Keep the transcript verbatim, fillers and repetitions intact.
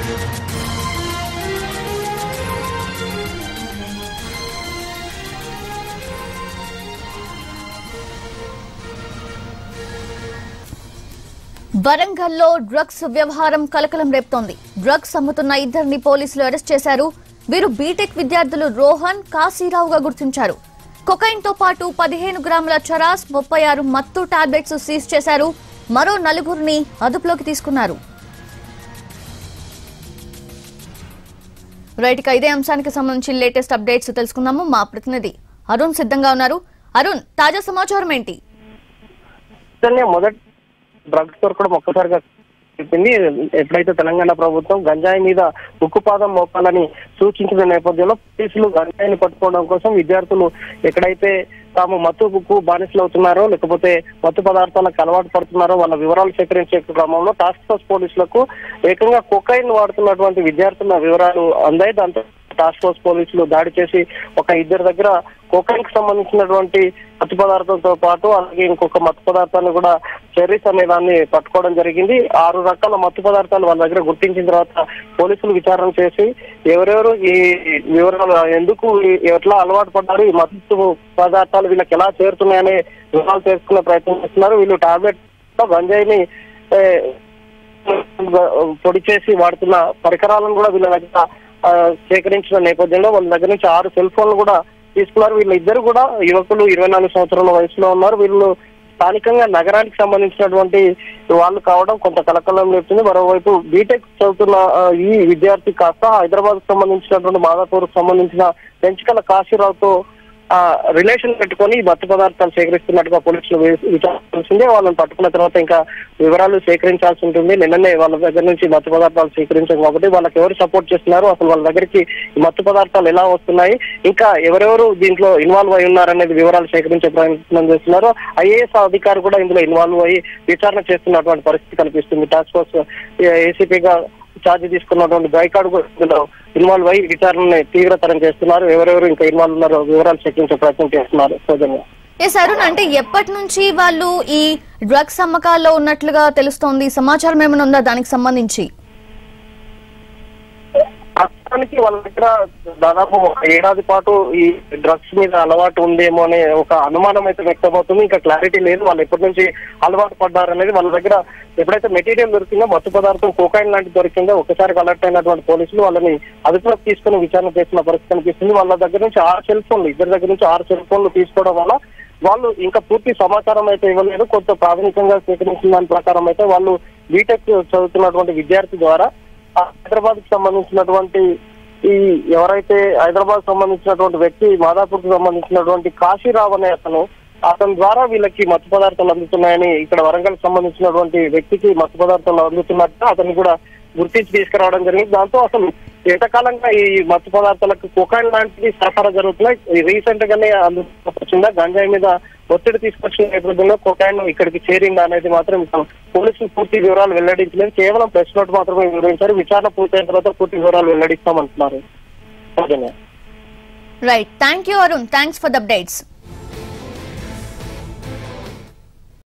వరంగల్లో డ్రగ్స్ వ్యవహారం కలకలం రేపుతోంది. డ్రగ్స్ అమ్ముతున్న ఇద్దరిని పోలీసులు అరెస్ట్ చేశారు. వీరు బీటెక్ విద్యార్థులు రోహన్, కాశీరావుగా గుర్తించారు. కొకైన్ తో పాటు పదిహేను గ్రాముల చరాస్, ముప్పై ఆరు మత్తు టాబ్లెట్స్ సీజ్ చేశారు. మరో నలుగురిని అదుపులోకి తీసుకున్నారు. రైట్ గా ఇదే అంశానికి సంబంధించి లేటెస్ట్ అప్డేట్స్ తెలుసుకుందాము. మా ప్రతినిధి అరుణ్ సిద్ధంగా ఉన్నారు. అరుణ్, తాజా సమాచారం ఏంటి? మొదటి డ్రగ్స్ దొరకడం ఒక్కసారిగా చెప్పింది. ఎప్పుడైతే తెలంగాణ ప్రభుత్వం గంజాయి మీద ఉక్కుపాదం మోపాలని సూచించిన నేపథ్యంలో పోలీసులు గంజాయిని పట్టుకోవడం కోసం విద్యార్థులు ఎక్కడైతే తాము మత్తుకు బానిసలు అవుతున్నారో లేకపోతే మత్తు పదార్థాలకు అలవాటు పడుతున్నారో వాళ్ళ వివరాలు సేకరించే క్రమంలో టాస్క్ ఫోర్స్ పోలీసులకు ఏకంగా కొకైన్ వాడుతున్నటువంటి విద్యార్థుల వివరాలు అందాయి. దాంతో టాస్క్ ఫోర్స్ పోలీసులు దాడి చేసి ఒక ఇద్దరి దగ్గర కొకైన్ కి సంబంధించినటువంటి మత్తు పదార్థంతో పాటు అలాగే ఇంకొక మత్తు పదార్థాన్ని కూడా చెర్రీస్ అనే దాన్ని పట్టుకోవడం జరిగింది. ఆరు రకాల మత్తు పదార్థాలు వాళ్ళ దగ్గర గుర్తించిన తర్వాత పోలీసులు విచారణ చేసి ఎవరెవరు ఈ వివరాలు ఎందుకు ఎట్లా అలవాటు పడ్డారు, ఈ మత్తు పదార్థాలు వీళ్ళకి ఎలా చేరుతున్నాయనే వివరాలు తెలుసుకునే ప్రయత్నం చేస్తున్నారు. వీళ్ళు టాబ్లెట్ గంజాయిని పొడి చేసి వాడుతున్న పరికరాలను కూడా వీళ్ళ దగ్గర సేకరించిన నేపథ్యంలో వాళ్ళ దగ్గర నుంచి ఆరు సెల్ ఫోన్లు కూడా తీసుకున్నారు. వీళ్ళ ఇద్దరు కూడా యువకులు, ఇరవై నాలుగు సంవత్సరాల వయసులో ఉన్నారు. వీళ్ళు స్థానికంగా నగరానికి సంబంధించినటువంటి వాళ్ళు కావడం కొంత కలకలం లేపుతుంది. మరోవైపు బీటెక్ చదువుతున్న ఈ విద్యార్థి కాస్త హైదరాబాద్ కు సంబంధించినటువంటి మాదాపూర్ కు సంబంధించిన పెంచుకల కాశీరావుతో ఆ రిలేషన్ పెట్టుకొని మత్తు పదార్థాలు సేకరిస్తున్నట్టుగా పోలీసులు విచారించింది. వాళ్ళని పట్టుకున్న తర్వాత ఇంకా వివరాలు సేకరించాల్సి ఉంటుంది. నిన్ననే వాళ్ళ దగ్గర నుంచి మత్తు పదార్థాలు సేకరించాం కాబట్టి వాళ్ళకి ఎవరు సపోర్ట్ చేస్తున్నారు, అసలు వాళ్ళ దగ్గరికి మత్తు పదార్థాలు ఎలా వస్తున్నాయి, ఇంకా ఎవరెవరు దీంట్లో ఇన్వాల్వ్ అయి ఉన్నారనేది వివరాలు సేకరించే ప్రయత్నం చేస్తున్నారు. ఐఏఎస్ అధికారి కూడా ఇందులో ఇన్వాల్వ్ అయ్యి విచారణ చేస్తున్నటువంటి పరిస్థితి కనిపిస్తుంది. టాస్క్ ఫోర్స్ ఏసీపీగా ఛార్జ్ తీసుకున్నటువంటి గైకాడ్ కూడా ఇన్వాల్వ్ అయ్యి విచారణని తీవ్రతరం చేస్తున్నారు. ఎవరెవరు ఇంకా ఇన్వాల్వ్ ఉన్నారో వివరాలు సేకరించే ప్రయత్నం చేస్తున్నారు. అరుణ్, అంటే ఎప్పటి నుంచి వాళ్ళు ఈ డ్రగ్స్ అమ్మకాల్లో ఉన్నట్లుగా తెలుస్తోంది? సమాచారం ఏమైనా ఉందా దానికి సంబంధించి? ప్రస్తుతానికి వాళ్ళ దగ్గర దాదాపు ఒక ఏడాది పాటు ఈ డ్రగ్స్ మీద అలవాటు ఉందేమో అనే ఒక అనుమానం అయితే వ్యక్తమవుతుంది. ఇంకా క్లారిటీ లేదు వాళ్ళు ఎప్పటి నుంచి అలవాటు పడ్డారనేది. వాళ్ళ దగ్గర ఎప్పుడైతే మెటీరియల్ దొరికిందో, మత్తు పదార్థం కోకాయిన్ లాంటి దొరికిందో ఒక్కసారి అలర్ట్ అయినటువంటి పోలీసులు వాళ్ళని అదుపులోకి తీసుకుని విచారణ చేసిన పరిస్థితి కనిపిస్తుంది. వాళ్ళ దగ్గర నుంచి ఆరు సెల్ ఫోన్లు ఇద్దరి దగ్గర నుంచి ఆరు సెల్ ఫోన్లు తీసుకోవడం వల్ల వాళ్ళు ఇంకా పూర్తి సమాచారం అయితే ఇవ్వలేదు. కొంత ప్రాథమికంగా సేకరించిన దాని ప్రకారం అయితే వాళ్ళు బీటెక్ చదువుతున్నటువంటి విద్యార్థి ద్వారా హైదరాబాద్ కి సంబంధించినటువంటి ఈ ఎవరైతే హైదరాబాద్ సంబంధించినటువంటి వ్యక్తి మాదాపూర్ కు సంబంధించినటువంటి కాశీరావు అనే అతను అతని ద్వారా వీళ్ళకి మత్తు పదార్థాలు అందుతున్నాయని, ఇక్కడ వరంగల్ సంబంధించినటువంటి వ్యక్తికి మత్తు పదార్థాలు అందుతున్నట్టు అతన్ని కూడా గుర్తించి తీసుకురావడం జరిగింది. దాంతో అసలు ఏకకాలంగా ఈ మత్తు పదార్థాలకు కొకైన్ లాంటివి సరఫరా జరుగుతున్నాయి. రీసెంట్ గానే అందుకొచ్చిందా గంజాయి మీద ఒత్తిడి తీసుకొచ్చిన నేపథ్యంలో కొకైన్ ఇక్కడికి చేరిందా అనేది మాత్రం పోలీసులు పూర్తి వివరాలు వెల్లడించలేదు. కేవలం ప్రెస్ నోట్ మాత్రమే వివరించారు. విచారణ పూర్తయిన తర్వాత పూర్తి వివరాలు వెల్లడిస్తామంటున్నారు. Right, thank you Arun, thanks for the updates.